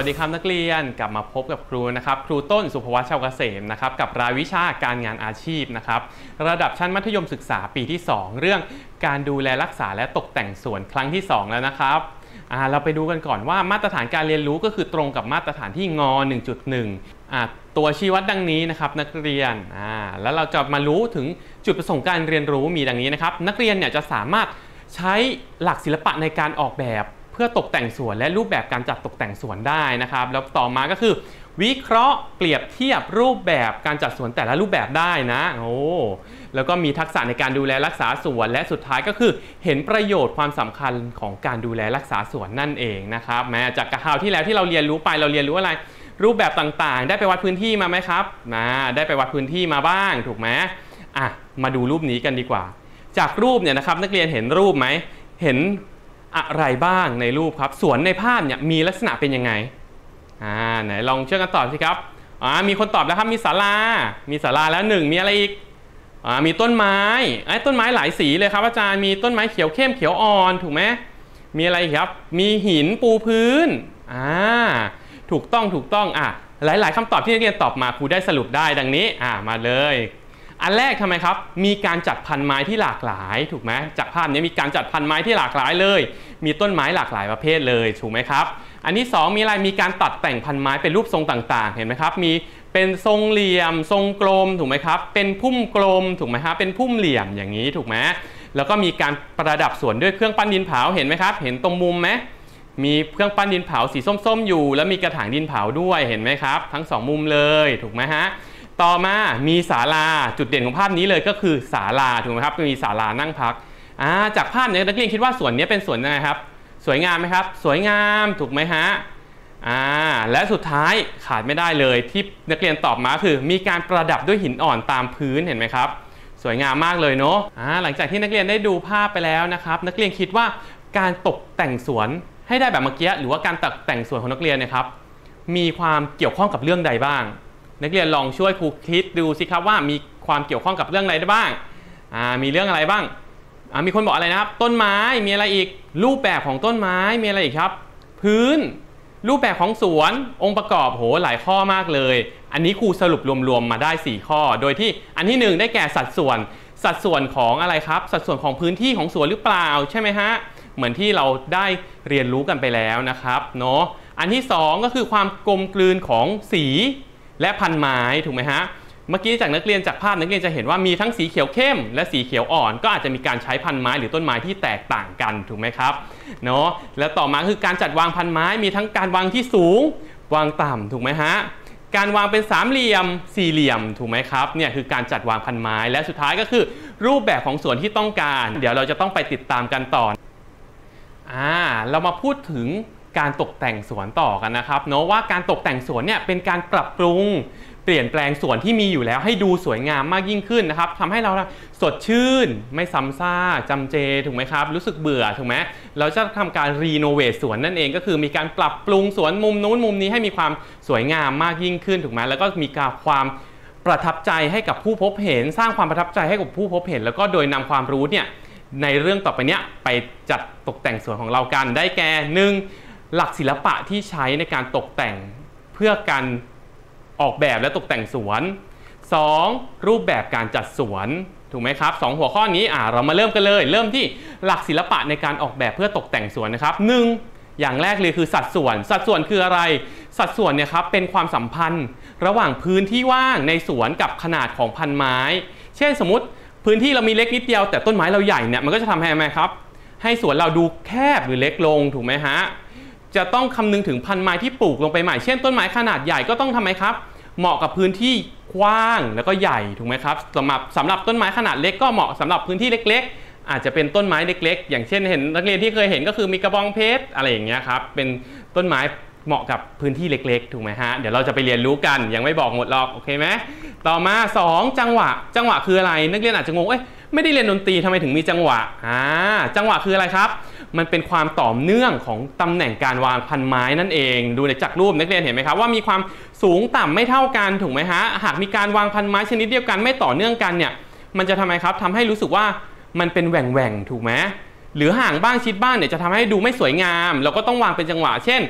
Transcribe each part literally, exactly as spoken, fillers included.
วัสดีครับนักเรียนกลับมาพบกับครูนะครับครูต้นสุภวัช ชาวเกษมนะครับกับรายวิชาการงานอาชีพนะครับระดับชั้นมัธยมศึกษาปีที่สองเรื่องการดูแลรักษาและตกแต่งสวนครั้งที่สองแล้วนะครับอ่าเราไปดูกันก่อนว่ามาตรฐานการเรียนรู้ก็คือตรงกับมาตรฐานที่งอ หนึ่งจุดหนึ่ง อ่าตัวชี้วัดดังนี้นะครับนักเรียนอ่าแล้วเราจะมารู้ถึงจุดประสงค์การเรียนรู้มีดังนี้นะครับนักเรียนเนี่ยจะสามารถใช้หลักศิลปะในการออกแบบเพื่อตกแต่งสวนและรูปแบบการจัดตกแต่งสวนได้นะครับแล้วต่อมาก็คือวิเคราะห์เปรียบเทียบรูปแบบการจัดสวนแต่ละรูปแบบได้นะโอ้แล้วก็มีทักษะในการดูแลรักษาสวนและสุดท้ายก็คือเห็นประโยชน์ความสำคัญของการดูแลรักษาสวนนั่นเองนะครับแม้จากคราวที่แล้วที่เราเรียนรู้ไปเราเรียนรู้อะไรรูปแบบต่างๆได้ไปวัดพื้นที่มาไหมครับนะได้ไปวัดพื้นที่มาบ้างถูกไหมอ่ะมาดูรูปนี้กันดีกว่าจากรูปเนี่ยนะครับนักเรียนเห็นรูปไหมเห็นอะไรบ้างในรูปครับสวนในภาพเนี่ยมีลักษณะเป็นยังไงอ่าไหนลองช่วยกันตอบสิครับอ่ามีคนตอบแล้วครับมีศาลามีศาลาแล้วหนึ่งมีอะไรอีกอ่ามีต้นไม้ไอ้ต้นไม้หลายสีเลยครับอาจารย์มีต้นไม้เขียวเข้มเขียวอ่อนถูกไหมมีอะไรครับมีหินปูพื้นอ่าถูกต้องถูกต้องอ่ะหลายๆคำตอบที่นักเรียนตอบมาครูได้สรุปได้ดังนี้อ่ามาเลยอันแรกทำไมครับมีการจัดพันธุ์ไม้ที่หลากหลายถูกไหมจากภาพนี้มีการจัดพันธุ์ไม้ที่หลากหลายเลยมีต้นไม้หลากหลายประเภทเลยถูกไหมครับอันที่สองมีอะไรมีการตัดแต่งพันธุ์ไม้เป็นรูปทรงต่างๆเห็นไหมครับมีเป็นทรงเหลี่ยมทรงกลมถูกไหมครับเป็นพุ่มกลมถูกไหมครับเป็นพุ่มเหลี่ยมอย่างนี้ถูกไหมแล้วก็มีการประดับสวนด้วยเครื่องปั้นดินเผาเห็นไหมครับเห็นตรงมุมไหมมีเครื่องปั้นดินเผาสีส้มๆอยู่แล้วมีกระถางดินเผาด้วยเห็นไหมครับทั้งสองมุมเลยถูกไหมฮะต่อมามีศาลาจุดเด่นของภาพนี้เลยก็คือศาลาถูกไหมครับมีศาลานั่งพักอ่าจากภาพนี้นักเรียนคิดว่าสวนนี้เป็นสวนยังไงครับสวยงามไหมครับสวยงามถูกไหมฮะอ่าและสุดท้ายขาดไม่ได้เลยที่นักเรียนตอบมาคือมีการประดับด้วยหินอ่อนตามพื้นเห็นไหมครับสวยงามมากเลยเนาะอ่าหลังจากที่นักเรียนได้ดูภาพไปแล้วนะครับนักเรียนคิดว่าการตกแต่งสวนให้ได้แบบเมื่อกี้หรือว่าการตกแต่งสวนของนักเรียนนะครับมีความเกี่ยวข้องกับเรื่องใดบ้างนักเรียนลองช่วยครูคิดดูสิครับว่ามีความเกี่ยวข้องกับเรื่องอะไรได้บ้างอ่ามีเรื่องอะไรบ้างอ่ามีคนบอกอะไรนะครับต้นไม้มีอะไรอีกรูปแบบของต้นไม้มีอะไรอีกครับพื้นรูปแบบของสวนองค์ประกอบโหหลายข้อมากเลยอันนี้ครูสรุปรวมๆมาได้สี่ข้อโดยที่อันที่หนึ่งได้แก่สัดส่วนสัดส่วนของอะไรครับสัดส่วนของพื้นที่ของสวนหรือเปล่าใช่ไหมฮะเหมือนที่เราได้เรียนรู้กันไปแล้วนะครับเนาะอันที่สองก็คือความกลมกลืนของสีและพันธุ์ไม้ถูกไหมฮะเมื่อกี้จากนักเรียนจากภาพนักเรียนจะเห็นว่ามีทั้งสีเขียวเข้มและสีเขียวอ่อนก็อาจจะมีการใช้พันธุ์ไม้หรือต้นไม้ที่แตกต่างกันถูกไหมครับเนาะแล้วต่อมาคือการจัดวางพันธุ์ไม้มีทั้งการวางที่สูงวางต่ำถูกไหมฮะการวางเป็นสามเหลี่ยมสี่เหลี่ยมถูกไหมครับเนี่ยคือการจัดวางพันธุ์ไม้และสุดท้ายก็คือรูปแบบของสวนที่ต้องการเดี๋ยวเราจะต้องไปติดตามกันต่ออ่าเรามาพูดถึงการตกแต่งสวนต่อกันนะครับเนาะว่าการตกแต่งสวนเนี่ยเป็นการปรับปรุงเปลี่ยนแปลงสวนที่มีอยู่แล้วให้ดูสวยงามมากยิ่งขึ้นนะครับทำให้เราสดชื่นไม่ซ้ำซากจำเจถูกไหมครับรู้สึกเบื่อถูกไหมเราจะทำการรีโนเวทสวนนั่นเองก็คือมีการปรับปรุงสวนมุมนู้นมุมนี้ให้มีความสวยงามมากยิ่งขึ้นถูกไหมแล้วก็มีการความประทับใจให้กับผู้พบเห็นสร้างความประทับใจให้กับผู้พบเห็นแล้วก็โดยนำความรู้เนี่ยในเรื่องต่อไปเนี้ยไปจัดตกแต่งสวนของเรากันได้แก่หนึ่งหลักศิลปะที่ใช้ในการตกแต่งเพื่อการออกแบบและตกแต่งสวนสองรูปแบบการจัดสวนถูกไหมครับสองหัวข้อนี้อ่าเรามาเริ่มกันเลยเริ่มที่หลักศิลปะในการออกแบบเพื่อตกแต่งสวนนะครับหนึ่งอย่างแรกเลยคือสัดส่วนสัดส่วนคืออะไรสัดส่วนเนี่ยครับเป็นความสัมพันธ์ระหว่างพื้นที่ว่างในสวนกับขนาดของพันไม้เช่นสมมติพื้นที่เรามีเล็กนิดเดียวแต่ต้นไม้เราใหญ่เนี่ยมันก็จะทำให้ไหมครับให้สวนเราดูแคบหรือเล็กลงถูกไหมฮะจะต้องคำนึงถึงพันไม้ที่ปลูกลงไปใหม่เช่นต้นไม้ขนาดใหญ่ก็ต้องทำไมครับเหมาะกับพื้นที่กว้างแล้วก็ใหญ่ถูกไหมครับสำหรับสำหรับต้นไม้ขนาดเล็กก็เหมาะสำหรับพื้นที่เล็กๆอาจจะเป็นต้นไม้เล็กๆอย่างเช่นเห็นนักเรียนที่เคยเห็นก็คือมีกระบองเพชรอะไรอย่างเงี้ยครับเป็นต้นไม้เหมาะกับพื้นที่เล็กๆถูกไหมฮะเดี๋ยวเราจะไปเรียนรู้กันยังไม่บอกหมดหรอกโอเคไหมต่อมาสองจังหวะจังหวะคืออะไรนักเรียนอาจจะงงเอ้ยไม่ได้เรียนดนตรีทำไมถึงมีจังหวะอ่าจังหวะคืออะไรครับมันเป็นความต่อเนื่องของตำแหน่งการวางพันไม้นั่นเองดูในจากรูปนักเรียนเห็นไหมครับว่ามีความสูงต่ำไม่เท่ากันถูกไหมฮะหากมีการวางพันไม้ชนิดเดียวกันไม่ต่อเนื่องกันเนี่ยมันจะทำไมครับทำให้รู้สึกว่ามันเป็นแหว่งแหว่งถูกไหมหรือห่างบ้างชิดบ้างเนี่ยจะทำให้ดูไม่สวยงามเราก็ต้องวางเป็นจังหวะเช่น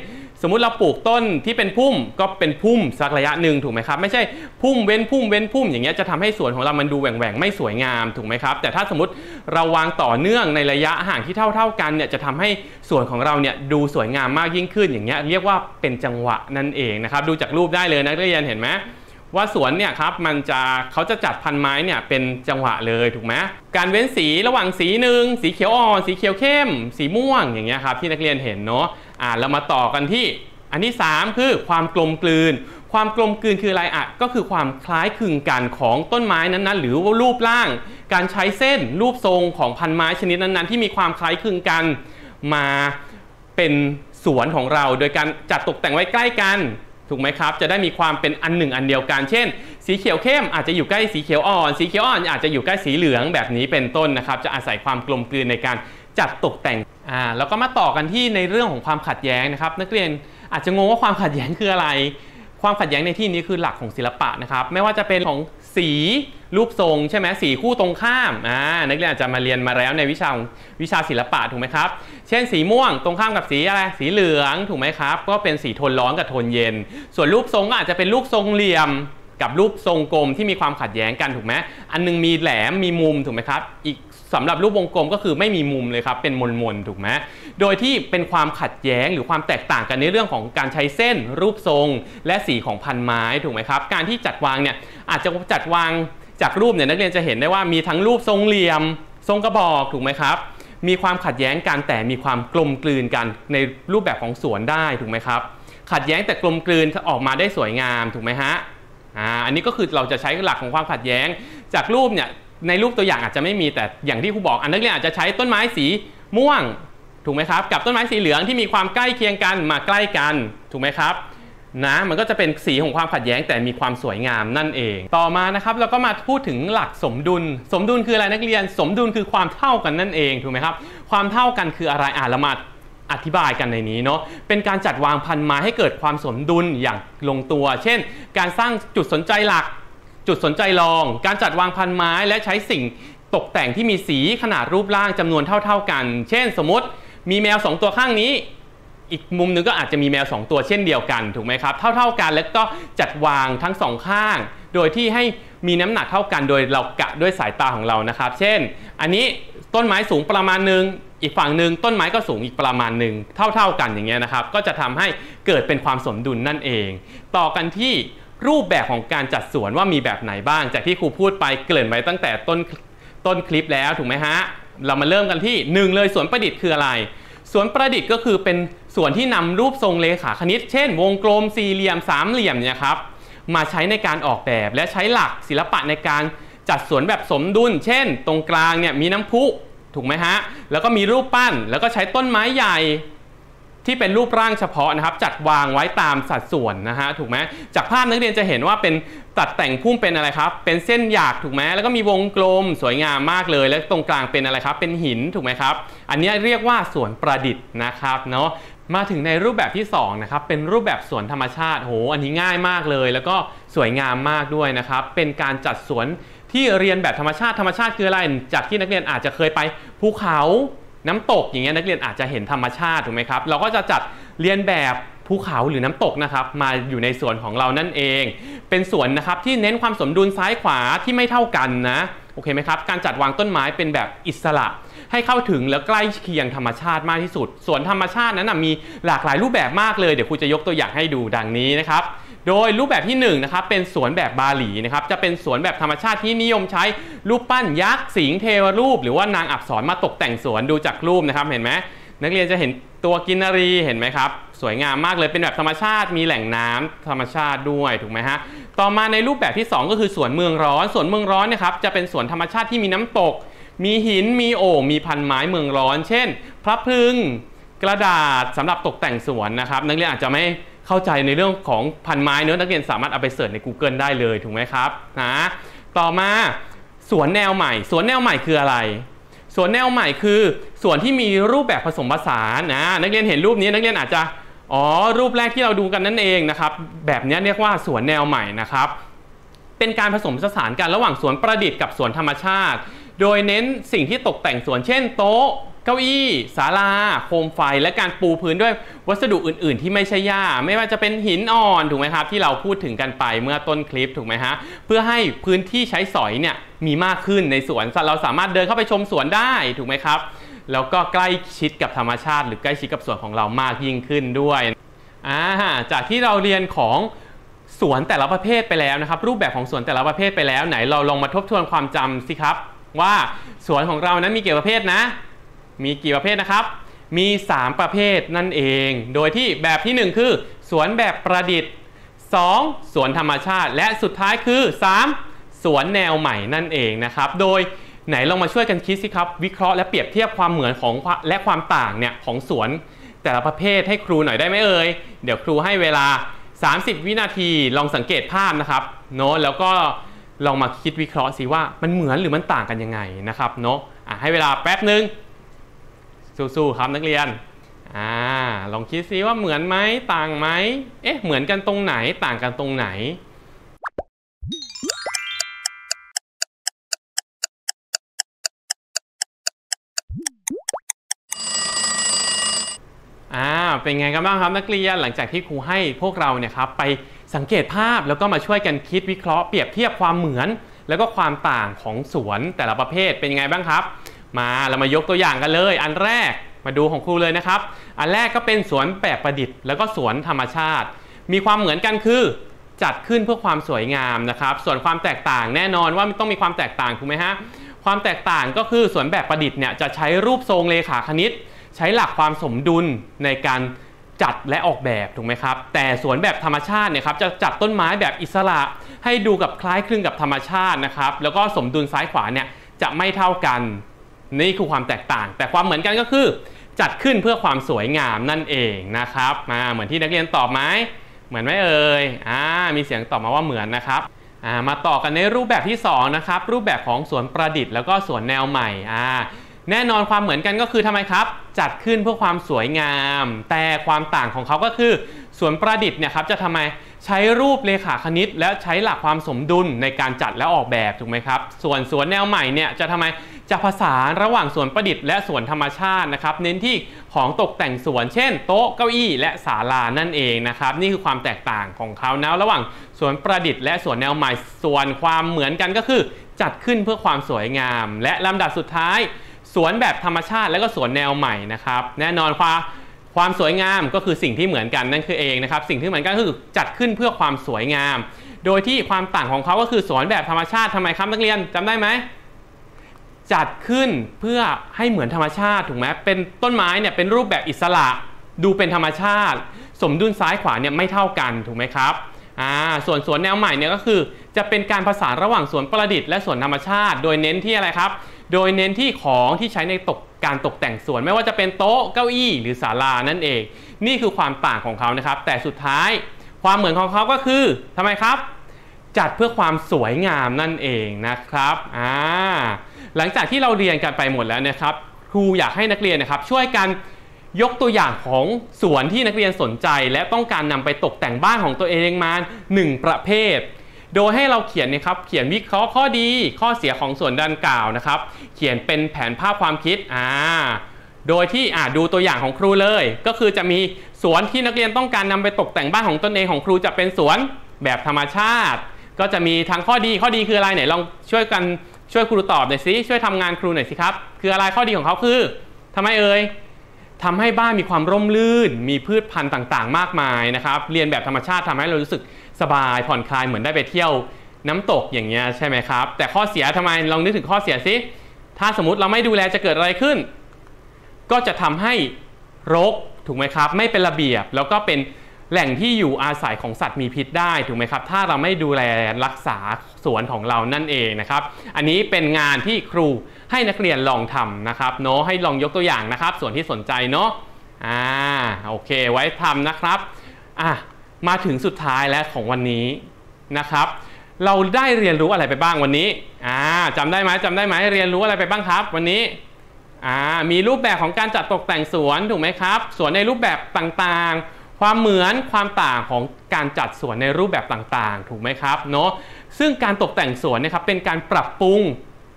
สมมุติเราปลูกต้นที่เป็นพุ่มก็เป็นพุ่มสักระยะหนึ่งถูกไหมครับไม่ใช่พุ่มเว้นพุ่มเว้นพุ่มอย่างเงี้ยจะทำให้สวนของเรามันดูแหว่งแหว่งไม่สวยงามถูกไหมครับแต่ถ้าสมมติเราวางต่อเนื่องในระยะห่างที่เท่าๆกันเนี่ยจะทำให้สวนของเราเนี่ยดูสวยงามมากยิ่งขึ้นอย่างเงี้ยเรียกว่าเป็นจังหวะนั่นเองนะครับดูจากรูปได้เลยนักเรียนเห็นไหมว่าสวนเนี่ยครับมันจะเขาจะจัดพันไม้เนี่ยเป็นจังหวะเลยถูกไหมการเว้นสีระหว่างสีหนึ่งสีเขียวอ่อนสีเขียวเข้มสีม่วงอย่างเงี้ยครับที่นักเรียนเห็นเนาะอ่าเรามาต่อกันที่อันที่สามคือความกลมกลืนความกลมกลืนคืออะไรอ่ะก็คือความคล้ายคลึงกันของต้นไม้นั้นๆหรือว่ารูปร่างการใช้เส้นรูปทรงของพันไม้ชนิดนั้นๆที่มีความคล้ายคลึงกันมาเป็นสวนของเราโดยการจัดตกแต่งไว้ใกล้กันถูกไหมครับจะได้มีความเป็นอันหนึ่งอันเดียวกันเช่นสีเขียวเข้มอาจจะอยู่ใกล้สีเขียวอ่อนสีเขียวอ่อนอาจจะอยู่ใกล้สีเหลืองแบบนี้เป็นต้นนะครับจะอาศัยความกลมกลืนในการจัดตกแต่งอ่าแล้วก็มาต่อกันที่ในเรื่องของความขัดแย้งนะครับนักเรียนอาจจะงงว่าความขัดแย้งคืออะไรความขัดแย้งในที่นี้คือหลักของศิลปะนะครับไม่ว่าจะเป็นของสีรูปทรงใช่ไหมสีคู่ตรงข้ามอ่านักเรียนอาจจะมาเรียนมาแล้วในวิชาวิชาศิลปะถูกไหมครับเช่นสีม่วงตรงข้ามกับสีอะไรสีเหลืองถูกไหมครับก็เป็นสีโทนร้อนกับโทนเย็นส่วนรูปทรงก็อาจจะเป็นรูปทรงเหลี่ยมกับรูปทรงกลมที่มีความขัดแย้งกันถูกไหมอันนึงมีแหลมมีมุมถูกไหมครับอีกสำหรับรูปวงกลมก็คือไม่มีมุมเลยครับเป็นมนๆถูกไหมโดยที่เป็นความขัดแย้งหรือความแตกต่างกันในเรื่องของการใช้เส้นรูปทรงและสีของพันไม้ถูกไหมครับการที่จัดวางเนี่ยอาจจะจัดวางจากรูปเนี่ยนักเรียนจะเห็นได้ว่ามีทั้งรูปทรงเหลี่ยมทรงกระบอกถูกไหมครับมีความขัดแย้งกันแต่มีความกลมกลืนกันในรูปแบบของสวนได้ถูกไหมครับขัดแย้งแต่กลมกลืนออกมาได้สวยงามถูกไหมฮะอ่าอันนี้ก็คือเราจะใช้หลักของความขัดแย้งจากรูปเนี่ยในรูปตัวอย่างอาจจะไม่มีแต่อย่างที่ครูบอกอันนักเรียนอาจจะใช้ต้นไม้สีม่วงถูกไหมครับกับต้นไม้สีเหลืองที่มีความใกล้เคียงกันมาใกล้กันถูกไหมครับนะมันก็จะเป็นสีของความขัดแย้งแต่มีความสวยงามนั่นเองต่อมานะครับเราก็มาพูดถึงหลักสมดุลสมดุลคืออะไรนักเรียนสมดุลคือความเท่ากันนั่นเองถูกไหมครับความเท่ากันคืออะไรอ่ะเรามาอธิบายกันในนี้เนาะเป็นการจัดวางพันไม้ให้เกิดความสมดุลอย่างลงตัวเช่นการสร้างจุดสนใจหลักจุดสนใจรองการจัดวางพันไม้และใช้สิ่งตกแต่งที่มีสีขนาดรูปร่างจำนวนเท่าๆกันเช่นสมมติมีแมวสองตัวข้างนี้อีกมุมนึงก็อาจจะมีแมวสองตัวเช่นเดียวกันถูกไหมครับเท่าๆกันแล้วก็จัดวางทั้งสองข้างโดยที่ให้มีน้ำหนักเท่ากันโดยเรากะด้วยสายตาของเรานะครับเช่นอันนี้ต้นไม้สูงประมาณนึงอีกฝั่งหนึ่งต้นไม้ก็สูงอีกประมาณหนึ่งเท่าๆกันอย่างเงี้ยนะครับก็จะทำให้เกิดเป็นความสมดุลนั่นเองต่อกันที่รูปแบบของการจัดสวนว่ามีแบบไหนบ้างจากที่ครูพูดไปเกริ่นไว้ตั้งแต่ต้นต้นคลิปแล้วถูกไหมฮะเรามาเริ่มกันที่หนึ่งเลยสวนประดิษฐ์คืออะไรสวนประดิษฐ์ก็คือเป็นส่วนที่นำรูปทรงเลขาคณิตเช่นวงกลมสี่เหลี่ยมสามเหลี่ยมเนี่ยครับมาใช้ในการออกแบบและใช้หลักศิลปะในการจัดสวนแบบสมดุลเช่นตรงกลางเนี่ยมีน้ำพุถูกไหมฮะแล้วก็มีรูปปั้นแล้วก็ใช้ต้นไม้ใหญ่ที่เป็นรูปร่างเฉพาะนะครับจัดวางไว้ตามสัดส่วนนะฮะถูกไหมจากภาพนักเรียนจะเห็นว่าเป็นตัดแต่งพุ่มเป็นอะไรครับเป็นเส้นหยากถูกไหมแล้วก็มีวงกลมสวยงามมากเลยและตรงกลางเป็นอะไรครับเป็นหินถูกไหมครับอันนี้เรียกว่าสวนประดิษฐ์นะครับเนาะมาถึงในรูปแบบที่สองนะครับเป็นรูปแบบสวนธรรมชาติโหอันนี้ง่ายมากเลยแล้วก็สวยงามมากด้วยนะครับเป็นการจัดสวนที่เรียนแบบธรรมชาติธรรมชาติคืออะไรจากที่นักเรียนอาจจะเคยไปภูเขาน้ำตกอย่างเงี้ยนักเรียนอาจจะเห็นธรรมชาติถูกไหมครับเราก็จะจัดเรียนแบบภูเขาหรือน้ำตกนะครับมาอยู่ในสวนของเรานั่นเองเป็นสวนนะครับที่เน้นความสมดุลซ้ายขวาที่ไม่เท่ากันนะโอเคไหมครับการจัดวางต้นไม้เป็นแบบอิสระให้เข้าถึงและใกล้เคียงธรรมชาติมากที่สุดสวนธรรมชาตินั้นมีหลากหลายรูปแบบมากเลยเดี๋ยวครูจะยกตัวอย่างให้ดูดังนี้นะครับโดยรูปแบบที่หนึ่งนะครับเป็นสวนแบบบาหลีนะครับจะเป็นสวนแบบธรรมชาติที่นิยมใช้รูปปั้นยักษ์สิงห์เทวรูปหรือว่านางอักษรมาตกแต่งสวนดูจากรูปนะครับเห็นไหมนักเรียนจะเห็นตัวกินนารีเห็นไหมครับสวยงามมากเลยเป็นแบบธรรมชาติมีแหล่งน้ำธรรมชาติด้วยถูกไหมฮะต่อมาในรูปแบบที่สองก็คือสวนเมืองร้อนสวนเมืองร้อนเนี่ยครับจะเป็นสวนธรรมชาติที่มีน้ำตกมีหินมีโอ่งมีพันไม้เมืองร้อนเช่นพระพฤกษ์กระดาษสำหรับตกแต่งสวนนะครับนักเรียนอาจจะไม่เข้าใจในเรื่องของพันไม้เนื้อนักเรียนสามารถเอาไปเสิร์ชใน Google ได้เลยถูกไหมครับนะต่อมาสวนแนวใหม่สวนแนวใหม่คืออะไรสวนแนวใหม่คือสวนที่มีรูปแบบผสมผสานนะนักเรียนเห็นรูปนี้นักเรียนอาจจะอ๋อรูปแรกที่เราดูกันนั่นเองนะครับแบบนี้เรียกว่าสวนแนวใหม่นะครับเป็นการผสมผสานกันระหว่างสวนประดิษฐ์กับสวนธรรมชาติโดยเน้นสิ่งที่ตกแต่งสวนเช่นโต๊ะเก้าอี้ศาลาโคมไฟและการปูพื้นด้วยวัสดุอื่นๆที่ไม่ใช่หญ้าไม่ว่าจะเป็นหินอ่อนถูกไหมครับที่เราพูดถึงกันไปเมื่อต้นคลิปถูกไหมฮะเพื่อให้พื้นที่ใช้สอยเนี่ยมีมากขึ้นในสวนเราสามารถเดินเข้าไปชมสวนได้ถูกไหมครับแล้วก็ใกล้ชิดกับธรรมชาติหรือใกล้ชิดกับสวนของเรามากยิ่งขึ้นด้วยอ่าจากที่เราเรียนของสวนแต่ละประเภทไปแล้วนะครับรูปแบบของสวนแต่ละประเภทไปแล้วไหนเราลองมาทบทวนความจำสิครับว่าสวนของเรานั้นมีกี่ประเภทนะมีกี่ประเภทนะครับมีสามประเภทนั่นเองโดยที่แบบที่หนึ่งคือสวนแบบประดิษฐ์สองสวนธรรมชาติและสุดท้ายคือสามสวนแนวใหม่นั่นเองนะครับโดยไหนลองมาช่วยกันคิดสิครับวิเคราะห์และเปรียบเทียบความเหมือนของและความต่างเนี่ยของสวนแต่ละประเภทให้ครูหน่อยได้ไหมเอ่ยเดี๋ยวครูให้เวลาสามสิบวินาทีลองสังเกตภาพนะครับโน้ตแล้วก็ลองมาคิดวิเคราะห์สิว่ามันเหมือนหรือมันต่างกันยังไงนะครับเนาะอ่ะให้เวลาแป๊บนึงสู้ๆครับนักเรียนอ่าลองคิดซิว่าเหมือนไหมต่างไหมเอ๊ะเหมือนกันตรงไหนต่างกันตรงไหนอ่าเป็นไงกันบ้างครับนักเรียนหลังจากที่ครูให้พวกเราเนี่ยครับไปสังเกตภาพแล้วก็มาช่วยกันคิดวิเคราะห์เปรียบเทียบความเหมือนแล้วก็ความต่างของสวนแต่ละประเภทเป็นยังไงบ้างครับมาเรามายกตัวอย่างกันเลยอันแรกมาดูของครูเลยนะครับอันแรกก็เป็นสวนแบบประดิษฐ์แล้วก็สวนธรรมชาติมีความเหมือนกันคือจัดขึ้นเพื่อความสวยงามนะครับส่วนความแตกต่างแน่นอนว่าต้องมีความแตกต่างถูกไหมฮะความแตกต่างก็คือสวนแบบประดิษฐ์เนี่ยจะใช้รูปทรงเลขาคณิตใช้หลักความสมดุลในการจัดและออกแบบถูกไหมครับแต่สวนแบบธรรมชาติเนี่ยครับจะจัดต้นไม้แบบอิสระให้ดูกับคล้ายคลึงกับธรรมชาตินะครับแล้วก็สมดุลซ้ายขวาเนี่ยจะไม่เท่ากันนี่คือความแตกต่างแต่ความเหมือนกันก็คือจัดขึ้นเพื่อความสวยงามนั่นเองนะครับมาเหมือนที่นักเรียนตอบไหมเหมือนไหมเอ่ยอ่ามีเสียงตอบมาว่าเหมือนนะครับอ่ามาต่อกันในรูปแบบที่สองนะครับรูปแบบของสวนประดิษฐ์แล้วก็สวนแนวใหม่อ่าแน่นอนความเหมือนกันก็คือทำไมครับจัดขึ้นเพื่อความสวยงามแต่ความต่างของเขาก็คือสวนประดิษฐ์เนี่ยครับจะทำไมใช้รูปเลขาคณิตและใช้หลักความสมดุลในการจัดและออกแบบถูกไหมครับส่วนสวนแนวใหม่เนี่ยจะทำไมจะผสานระหว่างสวนประดิษฐ์และสวนธรรมชาตินะครับเน้นที่ของตกแต่งสวนเช่นโต๊ะเก้าอี้และศาลานั่นเองนะครับนี่คือความแตกต่างของเขานะระหว่างสวนประดิษฐ์และสวนแนวใหม่ส่วนความเหมือนกันก็คือจัดขึ้นเพื่อความสวยงามและลำดับสุดท้ายสวนแบบธรรมชาติและก็สวนแนวใหม่นะครับแน่นอนความความสวยงามก็คือสิ่งที่เหมือนกันนั่นคือเองนะครับสิ่งที่เหมือนกันก็คือจัดขึ้นเพื่อความสวยงามโดยที่ความต่างของเขาก็คือสวนแบบธรรมชาติทำไมครับนักเรียนจำได้ไหมจัดขึ้นเพื่อให้เหมือนธรรมชาติถูกไหมเป็นต้นไม้เนี่ยเป็นรูปแบบอิสระดูเป็นธรรมชาติสมดุลซ้ายขวาเนี่ยไม่เท่ากันถูกไหมครับอ่าส่วนสวนแนวใหม่เนี่ยก็คือจะเป็นการผสานระหว่างสวนประดิษฐ์และสวนธรรมชาติโดยเน้นที่อะไรครับโดยเน้นที่ของที่ใช้ในตกการตกแต่งสวนไม่ว่าจะเป็นโต๊ะเก้าอี้หรือศาลานั่นเองนี่คือความต่างของเขานะครับแต่สุดท้ายความเหมือนของเขาก็คือทำไมครับจัดเพื่อความสวยงามนั่นเองนะครับอ่าหลังจากที่เราเรียนกันไปหมดแล้วนะครับครูอยากให้นักเรียนนะครับช่วยกันยกตัวอย่างของสวนที่นักเรียนสนใจและต้องการนำไปตกแต่งบ้านของตัวเองมาหนึ่งประเภทโดยให้เราเขียนนะครับเขียนวิเคราะห์ข้อดีข้อเสียของสวนดังกล่าวนะครับเขียนเป็นแผนภาพความคิดอ่าโดยที่อ่าดูตัวอย่างของครูเลยก็คือจะมีสวนที่นักเรียนต้องการนำไปตกแต่งบ้านของตนเองของครูจะเป็นสวนแบบธรรมชาติก็จะมีทั้งข้อดีข้อดีคืออะไรไหนลองช่วยกันช่วยครูตอบหน่อยสิช่วยทำงานครูหน่อยสิครับคืออะไรข้อดีของเขาคือทำไมเอ่ยทำให้บ้านมีความร่มรื่นมีพืชพันธุ์ต่างๆมากมายนะครับเรียนแบบธรรมชาติทำให้เรารู้สึกสบายผ่อนคลายเหมือนได้ไปเที่ยวน้ำตกอย่างเงี้ยใช่ไหมครับแต่ข้อเสียทำไมลองนึกถึงข้อเสียสิถ้าสมมติเราไม่ดูแลจะเกิดอะไรขึ้นก็จะทำให้รกถูกไหมครับไม่เป็นระเบียบแล้วก็เป็นแหล่งที่อยู่อาศัยของสัตว์มีพิษได้ถูกไหมครับถ้าเราไม่ดูแลรักษาสวนของเรานั่นเองนะครับอันนี้เป็นงานที่ครูให้นักเรียนลองทำนะครับเนาะให้ลองยกตัวอย่างนะครับส่วนที่สนใจเนาะอ่าโอเคไว้ทำนะครับอ่ะมาถึงสุดท้ายแล้วของวันนี้นะครับเราได้เรียนรู้อะไรไปบ้างวันนี้อ่าจำได้ไหมจำได้ไหมเรียนรู้อะไรไปบ้างครับวันนี้อ่ามีรูปแบบของการจัดตกแต่งสวนถูกไหมครับสวนในรูปแบบต่างๆความเหมือนความต่างของการจัดสวนในรูปแบบต่างๆถูกไหมครับเนาะซึ่งการตกแต่งสวนนะครับเป็นการปรับปรุง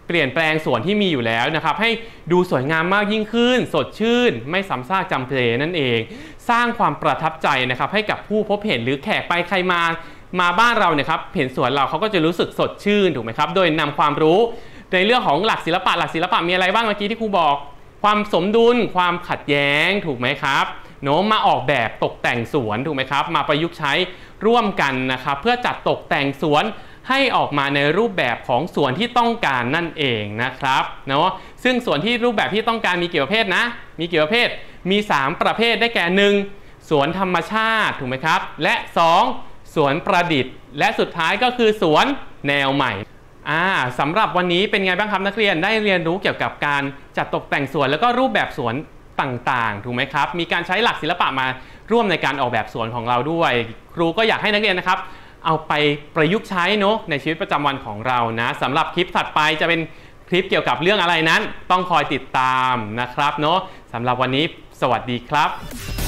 เปลี่ยนแปลงสวนที่มีอยู่แล้วนะครับให้ดูสวยงามมากยิ่งขึ้นสดชื่นไม่ซ้ำซากจำเจนั่นเองสร้างความประทับใจนะครับให้กับผู้พบเห็นหรือแขกไปใครมามาบ้านเราเนี่ยครับเห็นสวนเราเขาก็จะรู้สึกสดชื่นถูกไหมครับโดยนำความรู้ในเรื่องของหลักศิลปะหลักศิลปะมีอะไรบ้างเมื่อกี้ที่ครูบอกความสมดุลความขัดแย้งถูกไหมครับโน้มมาออกแบบตกแต่งสวนถูกไหมครับมาประยุกต์ใช้ร่วมกันนะครับเพื่อจัดตกแต่งสวนให้ออกมาในรูปแบบของสวนที่ต้องการนั่นเองนะครับเนาะซึ่งสวนที่รูปแบบที่ต้องการมีกี่ประเภทนะมีกี่ประเภทมีสามประเภทได้แก่หนึ่งสวนธรรมชาติถูกไหมครับและสองสวนประดิษฐ์และสุดท้ายก็คือสวนแนวใหม่อ่าสำหรับวันนี้เป็นไงบ้างครับนักเรียนได้เรียนรู้เกี่ยวกับการจัดตกแต่งสวนแล้วก็รูปแบบสวนต่างๆถูกไหมครับมีการใช้หลักศิลปะมาร่วมในการออกแบบสวนของเราด้วยครูก็อยากให้นักเรียนนะครับเอาไปประยุกต์ใช้เนาะในชีวิตประจำวันของเรานะสำหรับคลิปถัดไปจะเป็นคลิปเกี่ยวกับเรื่องอะไรนั้นต้องคอยติดตามนะครับเนาะสำหรับวันนี้สวัสดีครับ